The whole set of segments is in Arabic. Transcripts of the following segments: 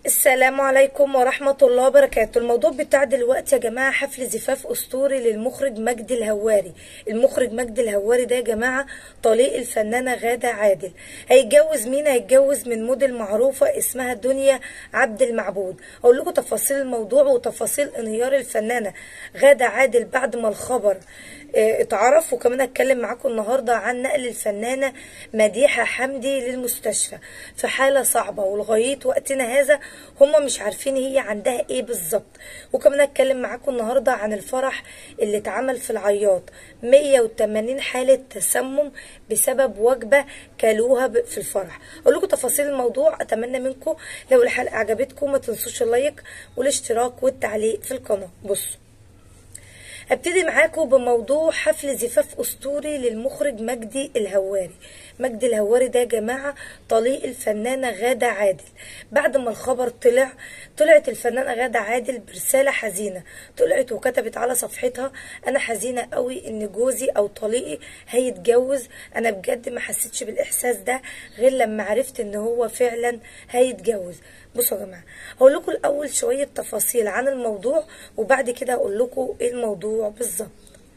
السلام عليكم ورحمة الله وبركاته. الموضوع بتاع دلوقتي يا جماعة حفل زفاف أسطوري للمخرج مجدي الهواري. المخرج مجدي الهواري ده يا جماعة طليق الفنانة غادة عادل. هيتجوز مين؟ هيتجوز من موديل معروفة اسمها دنيا عبد المعبود. أقول لكم تفاصيل الموضوع وتفاصيل انهيار الفنانة غادة عادل بعد ما الخبر اتعرف، وكمان اتكلم معاكم النهارده عن نقل الفنانه مديحه حمدي للمستشفى في حاله صعبه، ولغايه وقتنا هذا هم مش عارفين هي عندها ايه بالظبط. وكمان اتكلم معاكم النهارده عن الفرح اللي اتعمل في العياط، 180 حاله تسمم بسبب وجبه كلوها في الفرح. اقول لكم تفاصيل الموضوع. اتمنى منكم لو الحلقه عجبتكم ما تنسوش اللايك والاشتراك والتعليق في القناه. بصوا، هبتدي معاكم بموضوع حفل زفاف أسطوري للمخرج مجدي الهواري. مجدي الهواري ده يا جماعة طليق الفنانة غادة عادل. بعد ما الخبر طلعت الفنانة غادة عادل برسالة حزينة. طلعت وكتبت على صفحتها: أنا حزينة قوي إن جوزي أو طليقي هيتجوز. أنا بجد ما حسيتش بالإحساس ده غير لما عرفت إن هو فعلا هيتجوز. بصوا يا جماعه، هقول لكم الاول شويه تفاصيل عن الموضوع وبعد كده هقول لكم ايه الموضوع بالظبط.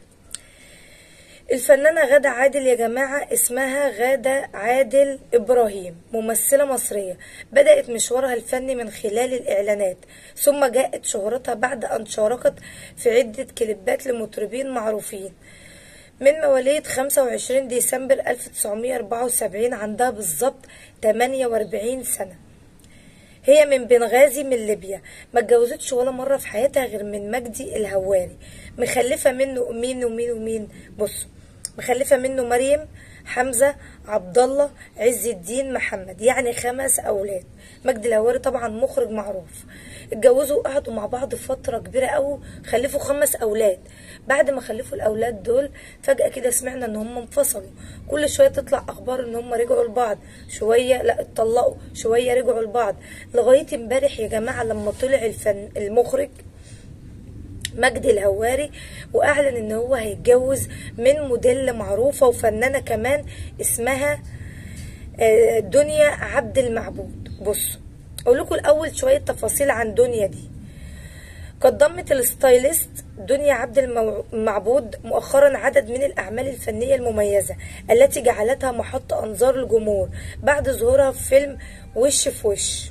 الفنانه غادة عادل يا جماعه اسمها غادة عادل ابراهيم، ممثله مصريه بدات مشوارها الفني من خلال الاعلانات، ثم جاءت شهرتها بعد ان شاركت في عده كليبات لمطربين معروفين. من مواليد 25 ديسمبر 1974، عندها بالظبط 48 سنه. هي من بنغازي من ليبيا، ما اتجوزتش ولا مره في حياتها غير من مجدي الهواري. مخلفه منه مين ومين ومين؟ بصوا، مخلفه منه مريم، حمزه، عبد الله، عز الدين، محمد، يعني 5 اولاد. مجدي الهواري طبعا مخرج معروف. اتجوزوا وقعدوا مع بعض فتره كبيره قوي، خلفوا 5 اولاد. بعد ما خلفوا الاولاد دول فجاه كده سمعنا ان هم انفصلوا. كل شويه تطلع اخبار ان هم رجعوا لبعض، شويه لا اتطلقوا، شويه رجعوا لبعض، لغايه امبارح يا جماعه لما طلع المخرج مجدي الهواري واعلن ان هو هيتجوز من موديل معروفه وفنانه كمان اسمها دنيا عبد المعبود. بصوا، اقول لكم الاول شويه تفاصيل عن دنيا دي. قدمت الستايلست دنيا عبد المعبود مؤخرا عدد من الأعمال الفنية المميزة التي جعلتها محط أنظار الجمهور بعد ظهورها في فيلم وش في وش.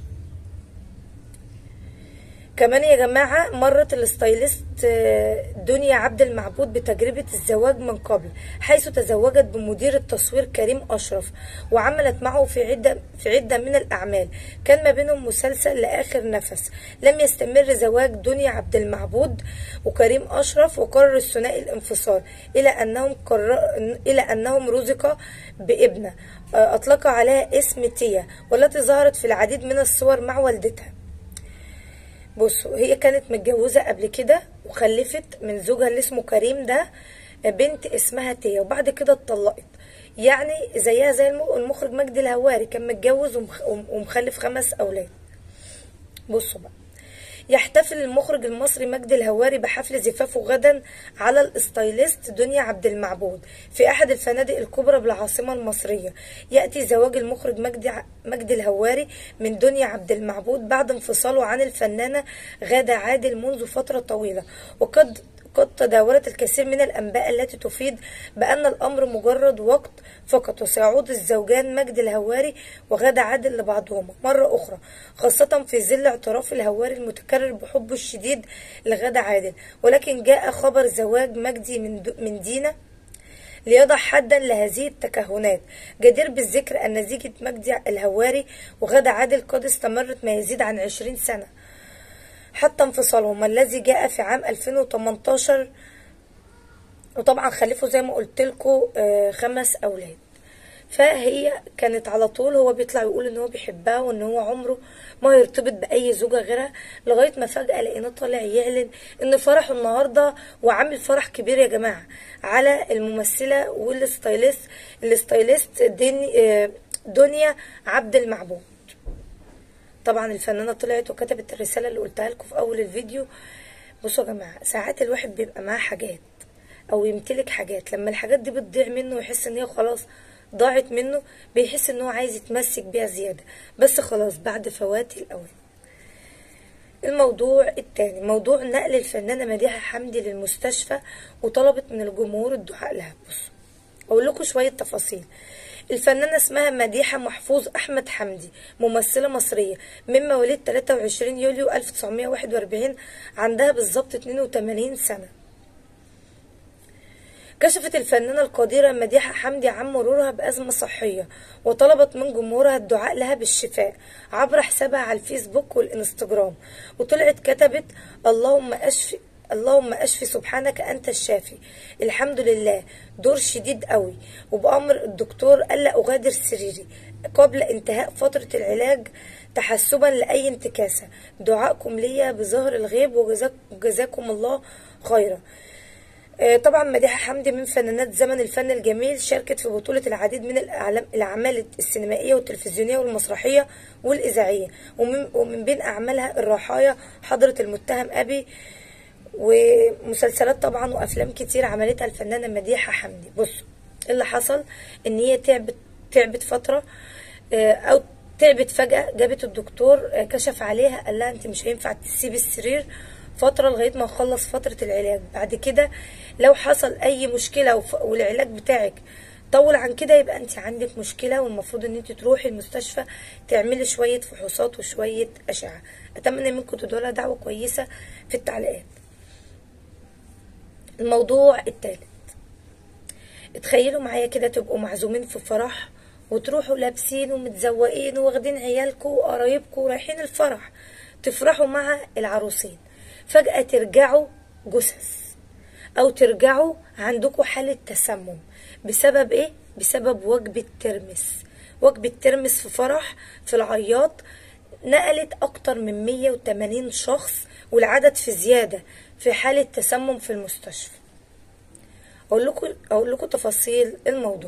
كمان يا جماعة مرت الستايلست دنيا عبد المعبود بتجربة الزواج من قبل، حيث تزوجت بمدير التصوير كريم أشرف وعملت معه في عدة من الأعمال، كان ما بينهم مسلسل لآخر نفس. لم يستمر زواج دنيا عبد المعبود وكريم أشرف، وقرر الثنائي الانفصال إلى أنهم رزقا بابنة أطلق عليها اسم تيا، والتي ظهرت في العديد من الصور مع والدتها. بصوا، هي كانت متجوزة قبل كده وخلفت من زوجها اللي اسمه كريم ده بنت اسمها تيا، وبعد كده اتطلقت. يعني زيها زي المخرج مجدي الهواري، كان متجوز ومخلف 5 أولاد. بصوا بقى، يحتفل المخرج المصري مجدي الهواري بحفل زفافه غدا على الستايلست دنيا عبد المعبود في أحد الفنادق الكبرى بالعاصمة المصرية. يأتي زواج المخرج مجدي الهواري من دنيا عبد المعبود بعد انفصاله عن الفنانة غادة عادل منذ فترة طويلة، وقد تداولت الكثير من الأنباء التي تفيد بأن الأمر مجرد وقت فقط، وسيعود الزوجان مجدي الهواري وغادة عادل لبعضهما مرة أخرى، خاصة في ظل اعتراف الهواري المتكرر بحبه الشديد لغادة عادل. ولكن جاء خبر زواج مجدي من دينا ليضع حدا لهذه التكهنات. جدير بالذكر أن زيجة مجدي الهواري وغادة عادل قد استمرت ما يزيد عن 20 سنة حتى انفصالهم الذي جاء في عام 2018، وطبعا خلفوا زي ما قلت لكم 5 أولاد. فهي كانت على طول هو بيطلع يقول ان هو بيحبها وان هو عمره ما هيرتبط باي زوجه غيرها، لغايه ما فجاه لقيناه طالع يعلن ان فرحه النهارده، وعامل فرح كبير يا جماعه على الممثله الستايلست دنيا عبد المعبود. طبعا الفنانه طلعت وكتبت الرساله اللي قلتها لكم في اول الفيديو. بصوا يا جماعه، ساعات الواحد بيبقى معاه حاجات او يمتلك حاجات، لما الحاجات دي بتضيع منه ويحس ان هي خلاص ضاعت منه، بيحس ان هو عايز يتمسك بيها زياده، بس خلاص بعد فوات الاوان. الموضوع الثاني موضوع نقل الفنانة مديحة حمدي للمستشفى وطلبت من الجمهور الدعاء لها. بصوا اقول لكم شوية تفاصيل. الفنانة اسمها مديحة محفوظ أحمد حمدي، ممثلة مصرية من مواليد 23 يوليو 1941، عندها بالظبط 82 سنة. كشفت الفنانة القديرة مديحة حمدي عن مرورها بأزمة صحية، وطلبت من جمهورها الدعاء لها بالشفاء عبر حسابها على الفيسبوك والإنستجرام. وطلعت كتبت: اللهم اشفي سبحانك انت الشافي، الحمد لله، دور شديد قوي، وبأمر الدكتور الا اغادر سريري قبل انتهاء فترة العلاج تحسبا لأي انتكاسة، دعائكم ليا بظهر الغيب وجزاكم الله خيرا. طبعا مديحة حمدي من فنانات زمن الفن الجميل، شاركت في بطولة العديد من الأعمال السينمائية والتلفزيونية والمسرحية والإذاعية، ومن بين أعمالها الرحايا، حضرة المتهم أبي، ومسلسلات طبعا وأفلام كتير عملتها الفنانة مديحة حمدي. بصوا اللي حصل إن هي تعبت فترة، أو تعبت فجأة، جابت الدكتور كشف عليها قال لها أنت مش هينفع تسيبي السرير فترة لغاية ما نخلص فترة العلاج، بعد كده لو حصل أي مشكلة والعلاج بتاعك طول عن كده يبقى أنت عندك مشكلة، والمفروض إن أنت تروحي المستشفى تعملي شوية فحوصات وشوية أشعة. أتمنى منكم تدعوا لها دعوة كويسة في التعليقات. الموضوع الثالث، اتخيلوا معايا كده تبقوا معزومين في فرح وتروحوا لابسين ومتزوقين واخدين عيالكم وقرايبكم ورايحين الفرح تفرحوا مع العروسين، فجأة ترجعوا جثث او ترجعوا عندكم حالة تسمم. بسبب ايه؟ بسبب وجبة ترمس في فرح في العياط نقلت اكتر من 180 شخص، والعدد في زيادة، في حالة تسمم في المستشفى. اقول لكم تفاصيل الموضوع.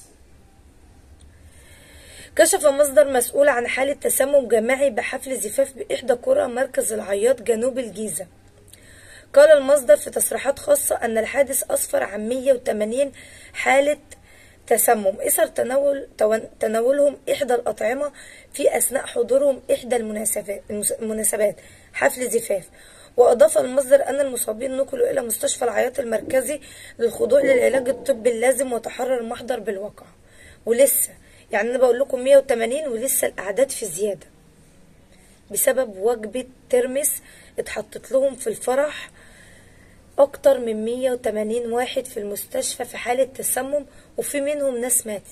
كشف مصدر مسؤول عن حالة تسمم جماعي بحفل زفاف بإحدى قرى مركز العياط جنوب الجيزة. قال المصدر في تصريحات خاصة أن الحادث أسفر عن 180 حالة تسمم إثر تناولهم إحدى الأطعمة في أثناء حضورهم إحدى المناسبات حفل زفاف. وأضاف المصدر أن المصابين نقلوا إلى مستشفى العياط المركزي للخضوع للعلاج الطبي اللازم، وتحرر المحضر بالواقع. ولسه يعني أنا بقول لكم 180 ولسه الأعداد في زيادة بسبب وجبة ترمس اتحطت لهم في الفرح. أكتر من 180 واحد في المستشفى في حالة تسمم، وفي منهم ناس ماتت.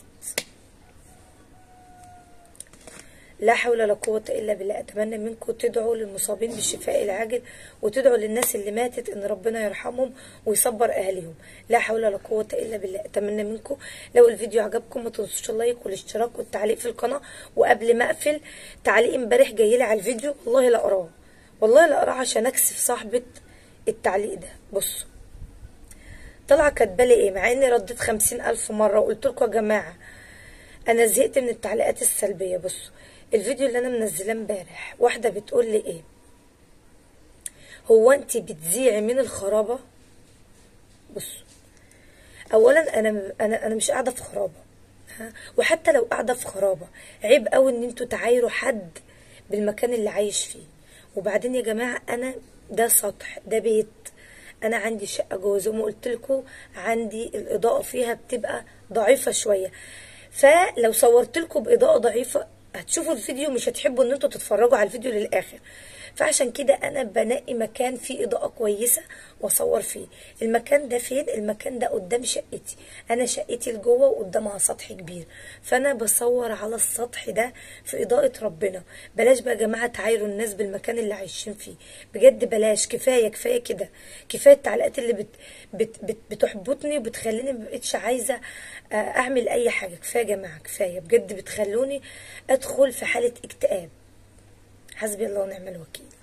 لا حول ولا قوة إلا بالله. أتمنى منكم تدعوا للمصابين بالشفاء العاجل، وتدعوا للناس اللي ماتت إن ربنا يرحمهم ويصبر أهلهم. لا حول ولا قوة إلا بالله. أتمنى منكم لو الفيديو عجبكم ما تنسوش اللايك والاشتراك والتعليق في القناة. وقبل ما أقفل، تعليق امبارح جايلي على الفيديو والله لا أقراه، والله لا أقراه عشان أكسف صاحبة التعليق ده. بصوا طالعة كاتبالي إيه، مع إني رديت 50,000 مرة وقلت لكم يا جماعة أنا زهقت من التعليقات السلبية. بصوا الفيديو اللي انا منزلاه امبارح، واحده بتقول لي ايه: هو انت بتذيعي من الخرابه؟ بصوا اولا انا مش قاعده في خرابه، وحتى لو قاعده في خرابه عيب قوي ان انتوا تعايروا حد بالمكان اللي عايش فيه. وبعدين يا جماعه انا ده سطح، ده بيت، انا عندي شقه جوه زي ما قلت لكم، عندي الاضاءه فيها بتبقى ضعيفه شويه، فلو صورت لكم باضاءه ضعيفه هتشوفوا الفيديو مش هتحبوا ان انتوا تتفرجوا على الفيديو للاخر. فعشان كده انا بنقي مكان فيه اضاءة كويسة واصور فيه. المكان ده فين؟ المكان ده قدام شقتي، انا شقتي لجوه وقدامها سطح كبير، فانا بصور على السطح ده في اضاءة ربنا. بلاش بقى يا جماعة تعايروا الناس بالمكان اللي عايشين فيه، بجد بلاش. كفاية كده، كفاية التعليقات اللي بتحبطني وبتخليني مبقتش عايزة اعمل اي حاجة. كفاية يا جماعة، كفاية بجد، بتخلوني ادخل في حالة اكتئاب. حسبي الله ونعم الوكيل.